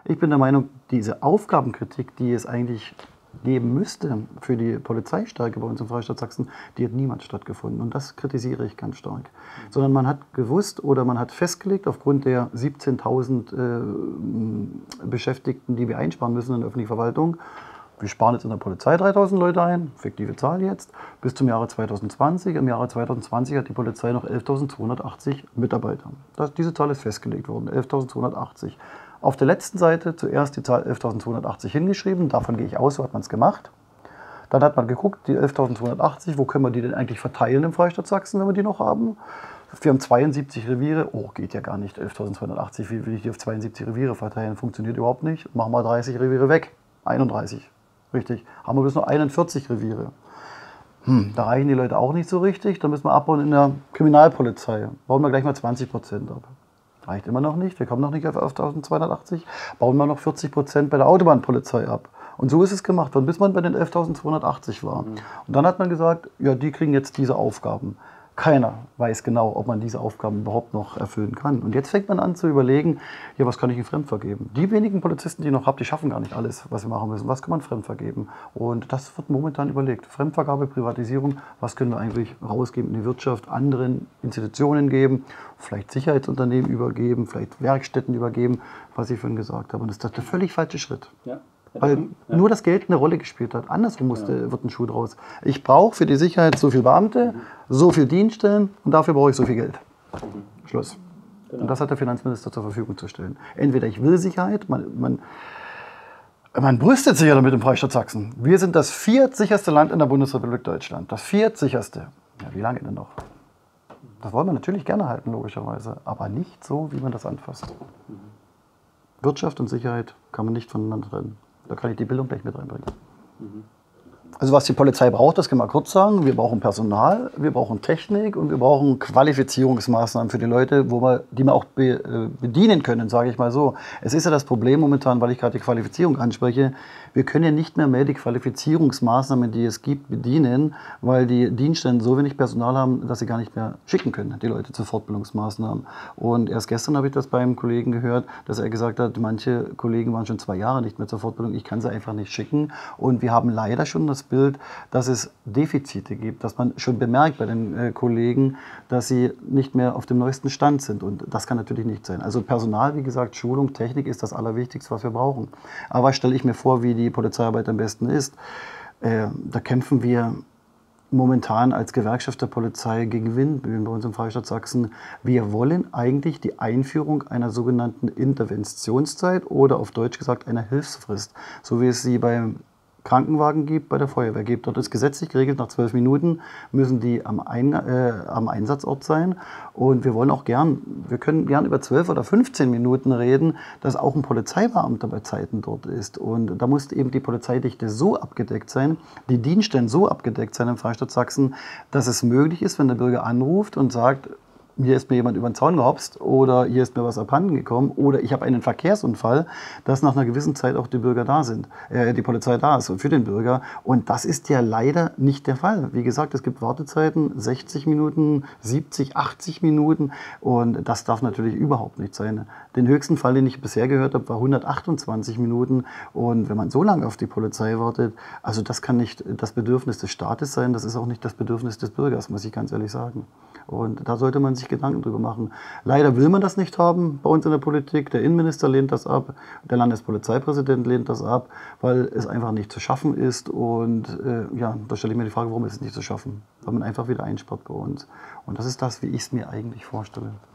Ich bin der Meinung, diese Aufgabenkritik, die es eigentlich geben müsste für die Polizeistärke bei uns im Freistaat Sachsen, die hat niemals stattgefunden. Und das kritisiere ich ganz stark. Sondern man hat gewusst oder man hat festgelegt, aufgrund der 17.000 Beschäftigten, die wir einsparen müssen in der öffentlichen Verwaltung, wir sparen jetzt in der Polizei 3.000 Leute ein, fiktive Zahl jetzt, bis zum Jahre 2020. Im Jahre 2020 hat die Polizei noch 11.280 Mitarbeiter. Diese Zahl ist festgelegt worden, 11.280. Auf der letzten Seite zuerst die Zahl 11.280 hingeschrieben, davon gehe ich aus, so hat man es gemacht. Dann hat man geguckt, die 11.280, wo können wir die denn eigentlich verteilen im Freistaat Sachsen, wenn wir die noch haben? Wir haben 72 Reviere, oh, geht ja gar nicht, 11.280, wie will ich die auf 72 Reviere verteilen? Funktioniert überhaupt nicht, machen wir 30 Reviere weg, 31, richtig. Haben wir bis nur 41 Reviere. Da reichen die Leute auch nicht so richtig, dann müssen wir abbauen in der Kriminalpolizei, bauen wir gleich mal 20% ab. Reicht immer noch nicht, wir kommen noch nicht auf 1280, bauen wir noch 40% bei der Autobahnpolizei ab. Und so ist es gemacht worden, bis man bei den 11.280 war. Und dann hat man gesagt, ja, die kriegen jetzt diese Aufgaben. Keiner weiß genau, ob man diese Aufgaben überhaupt noch erfüllen kann. Und jetzt fängt man an zu überlegen, ja, was kann ich in Fremdvergeben? Die wenigen Polizisten, die ich noch habe, die schaffen gar nicht alles, was wir machen müssen. Was kann man fremdvergeben? Und das wird momentan überlegt. Fremdvergabe, Privatisierung, was können wir eigentlich rausgeben in die Wirtschaft, anderen Institutionen geben, vielleicht Sicherheitsunternehmen übergeben, vielleicht Werkstätten übergeben, was ich vorhin gesagt habe. Und das ist der völlig falsche Schritt. Ja. Weil nur das Geld eine Rolle gespielt hat. Andersrum wird ein Schuh draus. Ich brauche für die Sicherheit so viele Beamte, so viele Dienststellen und dafür brauche ich so viel Geld. Schluss. Genau. Und das hat der Finanzminister zur Verfügung zu stellen. Entweder ich will Sicherheit, man brüstet sich ja damit im Freistaat Sachsen. Wir sind das viertsicherste Land in der Bundesrepublik Deutschland. Das viertsicherste. Ja, wie lange denn noch? Das wollen wir natürlich gerne halten, logischerweise. Aber nicht so, wie man das anfasst. Wirtschaft und Sicherheit kann man nicht voneinander trennen. Da kann ich die Bildung gleich mit reinbringen. Also was die Polizei braucht, das können wir kurz sagen. Wir brauchen Personal, wir brauchen Technik und wir brauchen Qualifizierungsmaßnahmen für die Leute, die wir auch bedienen können, sage ich mal so. Es ist ja das Problem momentan, weil ich gerade die Qualifizierung anspreche. Wir können ja nicht mehr die Qualifizierungsmaßnahmen, die es gibt, bedienen, weil die Dienststellen so wenig Personal haben, dass sie gar nicht mehr schicken können, die Leute zu Fortbildungsmaßnahmen. Und erst gestern habe ich das beim Kollegen gehört, dass er gesagt hat, manche Kollegen waren schon 2 Jahre nicht mehr zur Fortbildung, ich kann sie einfach nicht schicken. Und wir haben leider schon das Bild, dass es Defizite gibt, dass man schon bemerkt bei den Kollegen, dass sie nicht mehr auf dem neuesten Stand sind. Und das kann natürlich nicht sein. Also Personal, wie gesagt, Schulung, Technik ist das Allerwichtigste, was wir brauchen. Aber stelle ich mir vor, wie die Polizeiarbeit am besten ist. Da kämpfen wir momentan als Gewerkschaft der Polizei gegen Windmühlen bei uns im Freistaat Sachsen. Wir wollen eigentlich die Einführung einer sogenannten Interventionszeit oder auf Deutsch gesagt einer Hilfsfrist, so wie es sie beim Krankenwagen gibt, bei der Feuerwehr gibt. Dort ist gesetzlich geregelt, nach 12 Minuten müssen die am Einsatzort sein. Und wir können gern über 12 oder 15 Minuten reden, dass auch ein Polizeibeamter bei Zeiten dort ist. Und da muss eben die Polizeidichte so abgedeckt sein, die Dienststellen so abgedeckt sein im Freistaat Sachsen, dass es möglich ist, wenn der Bürger anruft und sagt, hier ist mir jemand über den Zaun gehopst oder hier ist mir was abhanden gekommen oder ich habe einen Verkehrsunfall, dass nach einer gewissen Zeit auch die Polizei da ist und für den Bürger. Und das ist ja leider nicht der Fall. Wie gesagt, es gibt Wartezeiten, 60 Minuten, 70, 80 Minuten und das darf natürlich überhaupt nicht sein. Den höchsten Fall, den ich bisher gehört habe, war 128 Minuten und wenn man so lange auf die Polizei wartet, also das kann nicht das Bedürfnis des Staates sein, das ist auch nicht das Bedürfnis des Bürgers, muss ich ganz ehrlich sagen. Und da sollte man sich Gedanken drüber machen. Leider will man das nicht haben bei uns in der Politik. Der Innenminister lehnt das ab, der Landespolizeipräsident lehnt das ab, weil es einfach nicht zu schaffen ist. Und ja, da stelle ich mir die Frage, warum ist es nicht zu schaffen? Weil man einfach wieder einspart bei uns. Und das ist das, wie ich es mir eigentlich vorstelle.